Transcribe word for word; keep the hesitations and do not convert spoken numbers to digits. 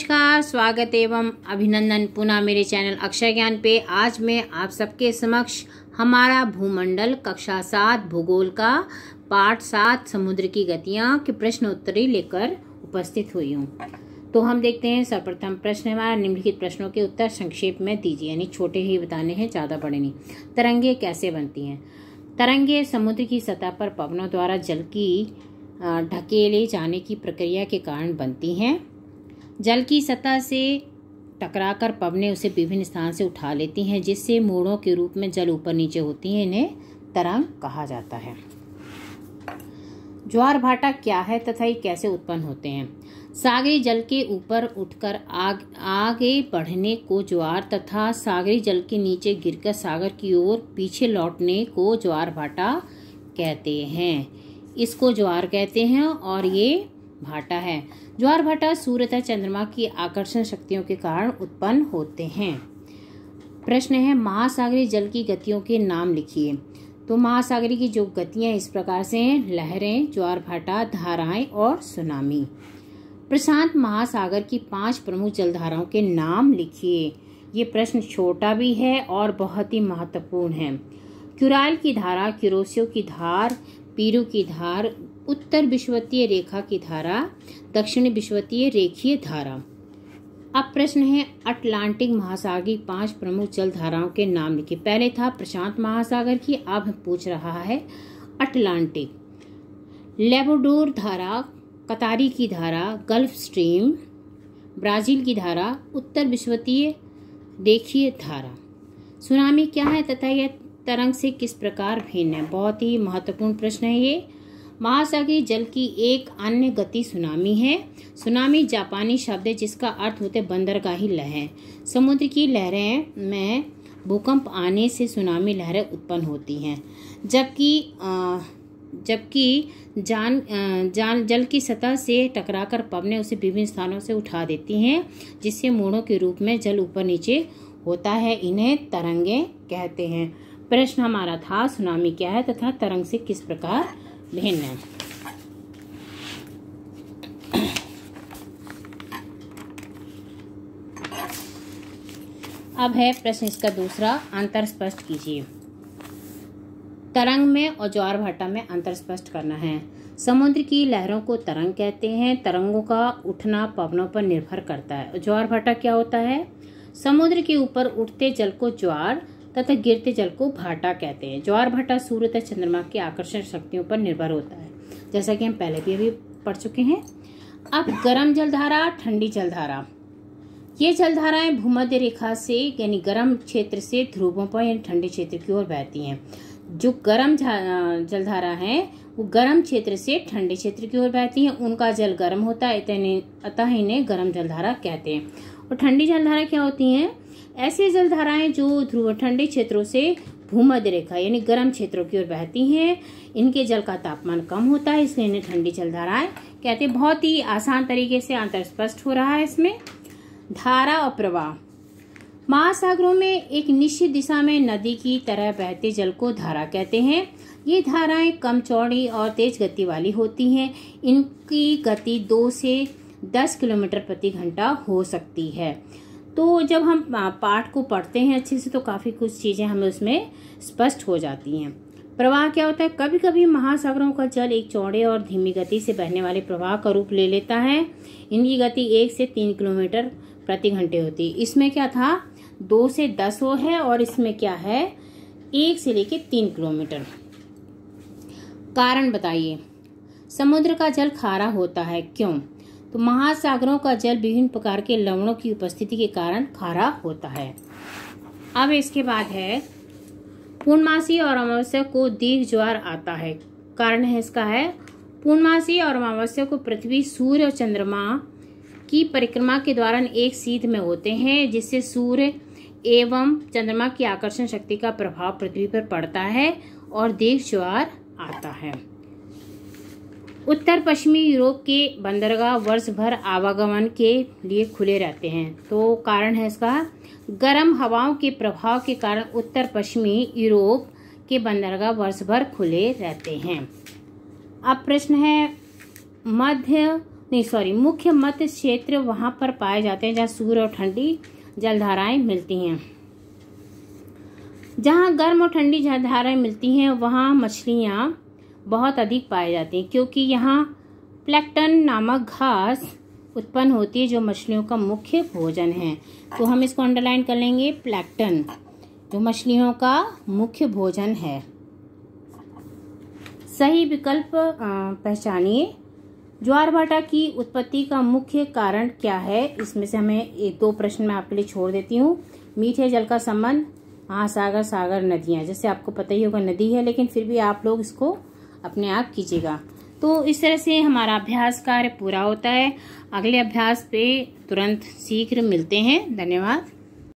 नमस्कार, स्वागत एवं अभिनंदन पुनः मेरे चैनल अक्षय ज्ञान पे। आज मैं आप सबके समक्ष हमारा भूमंडल कक्षा सात भूगोल का पाठ सात समुद्र की गतियां के प्रश्न उत्तरी लेकर उपस्थित हुई हूँ। तो हम देखते हैं। सर्वप्रथम प्रश्न हमारा, निम्नलिखित प्रश्नों के उत्तर संक्षेप में दीजिए, यानी छोटे ही बताने हैं, ज़्यादा बड़े नहीं। तरंगे कैसे बनती हैं? तरंगे समुद्र की सतह पर पवनों द्वारा जल की ढकेले जाने की प्रक्रिया के कारण बनती हैं। जल की सतह से टकराकर पवनें उसे विभिन्न स्थान से उठा लेती हैं, जिससे मोड़ों के रूप में जल ऊपर नीचे होती हैं। इन्हें तरंग कहा जाता है। ज्वार भाटा क्या है तथा ये कैसे उत्पन्न होते हैं? सागरी जल के ऊपर उठकर आग, आगे बढ़ने को ज्वार तथा सागरी जल के नीचे गिरकर सागर की ओर पीछे लौटने को ज्वार भाटा कहते हैं। इसको ज्वार कहते हैं और ये भाटा है। ज्वार भाटा सूर्य तथा चंद्रमा की आकर्षण शक्तियों के कारण उत्पन्न होते हैं। प्रश्न है, महासागरीय जल की गतियों के नाम लिखिए। तो महासागरीय की जो गतियां इस प्रकार से हैं: लहरें, ज्वार भाटा, धाराएं और सुनामी। प्रशांत महासागर की पांच प्रमुख जलधाराओं के नाम लिखिए। ये प्रश्न छोटा भी है और बहुत ही महत्वपूर्ण है। क्युराइल की धारा, क्यूरोसियो की धार, पीरू की धार, उत्तर विषुवतीय रेखा की धारा, दक्षिणी विषुवतीय रेखीय धारा। अब प्रश्न है, अटलांटिक महासागर की पांच प्रमुख जल धाराओं के नाम लिखिए। पहले था प्रशांत महासागर की, अब पूछ रहा है अटलांटिक। लेबोडोर धारा, कतारी की धारा, गल्फ स्ट्रीम, ब्राजील की धारा, उत्तर विषुवतीय रेखीय धारा। सुनामी क्या है तथा यह तरंग से किस प्रकार भिन्न है? बहुत ही महत्वपूर्ण प्रश्न है ये। महासागरीय जल की एक अन्य गति सुनामी है। सुनामी जापानी शब्द है जिसका अर्थ होते बंदरगाही लहर। समुद्र की लहरें में भूकंप आने से सुनामी लहरें उत्पन्न होती हैं, जबकि जबकि जान जान जल की सतह से टकराकर पवनें उसे विभिन्न स्थानों से उठा देती हैं, जिससे मोड़ों के रूप में जल ऊपर नीचे होता है। इन्हें तरंगे कहते हैं। प्रश्न हमारा था, सुनामी क्या है तथा तरंग से किस प्रकार भिन्न है? अब है प्रश्न इसका दूसरा, अंतर स्पष्ट कीजिए। तरंग में और ज्वार भाटा में अंतर स्पष्ट करना है। समुद्र की लहरों को तरंग कहते हैं। तरंगों का उठना पवनों पर निर्भर करता है। ज्वार भाटा क्या होता है? समुद्र के ऊपर उठते जल को ज्वार तथा गिरते जल को भाटा कहते हैं। ज्वार भाटा सूर्य तथा चंद्रमा की आकर्षण शक्तियों पर निर्भर होता है, जैसा कि हम पहले भी अभी पढ़ चुके हैं। अब गर्म जलधारा, ठंडी जलधारा। ये जलधाराएं भूमध्य रेखा से यानी गर्म क्षेत्र से ध्रुवों पर यानी ठंडे क्षेत्र की ओर बहती हैं। जो गर्म जलधारा है वो गर्म क्षेत्र से ठंडे क्षेत्र की ओर बहती हैं। उनका जल गर्म होता है, अतः इन्हें गर्म जलधारा कहते हैं। और ठंडी जलधारा क्या होती हैं? ऐसी जलधाराएं जो ध्रुव ठंडे क्षेत्रों से भूमध्य रेखा यानी गर्म क्षेत्रों की ओर बहती हैं। इनके जल का तापमान कम होता है, इसलिए इन्हें ठंडी जलधाराएं कहते हैं। बहुत ही आसान तरीके से अंतर स्पष्ट हो रहा है इसमें। धारा और प्रवाह। महासागरों में एक निश्चित दिशा में नदी की तरह बहते जल को धारा कहते हैं। ये धाराएं कम चौड़ी और तेज गति वाली होती हैं। इनकी गति दो से दस किलोमीटर प्रति घंटा हो सकती है। तो जब हम पाठ को पढ़ते हैं अच्छे से तो काफ़ी कुछ चीज़ें हमें उसमें स्पष्ट हो जाती हैं। प्रवाह क्या होता है? कभी कभी महासागरों का जल एक चौड़े और धीमी गति से बहने वाले प्रवाह का रूप ले लेता है। इनकी गति एक से तीन किलोमीटर प्रति घंटे होती है। इसमें क्या था? दो से दस वो है और इसमें क्या है? एक से लेके तीन किलोमीटर। कारण बताइए। समुद्र का जल खारा होता है, क्यों? तो महासागरों का जल विभिन्न प्रकार के लवणों की उपस्थिति के कारण खारा होता है। अब इसके बाद है, पूर्णमासी और अमावस्या को दीर्घ ज्वार आता है। कारण है इसका है, पूर्णमासी और अमावस्या को पृथ्वी, सूर्य और चंद्रमा की परिक्रमा के दौरान एक सीध में होते हैं, जिससे सूर्य एवं चंद्रमा की आकर्षण शक्ति का प्रभाव पृथ्वी पर पड़ता है और दीर्घ ज्वार आता है। उत्तर पश्चिमी यूरोप के बंदरगाह वर्ष भर आवागमन के लिए खुले रहते हैं। तो कारण है इसका, गर्म हवाओं के प्रभाव के कारण उत्तर पश्चिमी यूरोप के बंदरगाह वर्ष भर खुले रहते हैं। अब प्रश्न है, मध्य नहीं सॉरी मुख्य मध्य क्षेत्र वहां पर पाए जाते हैं जहाँ सूर्य और ठंडी जलधाराएं मिलती हैं। जहाँ गर्म और ठंडी जलधाराएं मिलती हैं वहाँ मछलियाँ बहुत अधिक पाई जाती हैं, क्योंकि यहाँ प्लैंकटन नामक घास उत्पन्न होती है जो मछलियों का मुख्य भोजन है। तो हम इसको अंडरलाइन कर लेंगे, प्लैंकटन जो मछलियों का मुख्य भोजन है। सही विकल्प पहचानिए। ज्वार भाटा की उत्पत्ति का मुख्य कारण क्या है? इसमें से हमें एक दो प्रश्न मैं आपके लिए छोड़ देती हूँ। मीठे जल का संबंध, महासागर, सागर, नदियाँ। जैसे आपको पता ही होगा नदी है, लेकिन फिर भी आप लोग इसको अपने आप कीजिएगा। तो इस तरह से हमारा अभ्यास कार्य पूरा होता है। अगले अभ्यास पे तुरंत शीघ्र मिलते हैं। धन्यवाद।